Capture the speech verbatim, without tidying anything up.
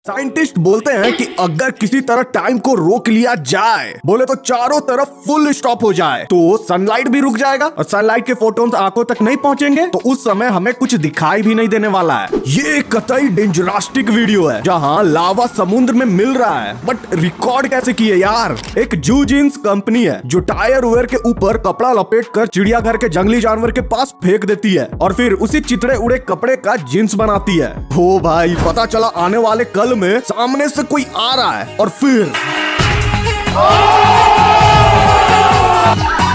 Scientist बोलते हैं कि अगर किसी तरह टाइम को रोक लिया जाए, बोले तो चारों तरफ फुल स्टॉप हो जाए, तो सनलाइट भी रुक जाएगा और सनलाइट के फोटोन्स आंखों तक नहीं पहुंचेंगे, तो उस समय हमें कुछ दिखाई भी नहीं देने वाला है। ये कतई डेंजरास्टिक वीडियो है जहां लावा समुद्र में मिल रहा है, बट रिकॉर्ड कैसे किए यार। एक जू जीन्स कंपनी है जो टायर वेयर के ऊपर कपड़ा लपेट कर चिड़ियाघर के जंगली जानवर के पास फेंक देती है और फिर उसी चितड़े उड़े कपड़े का जीन्स बनाती है। हो भाई, पता चला आने वाले कल में सामने से कोई आ रहा है और फिर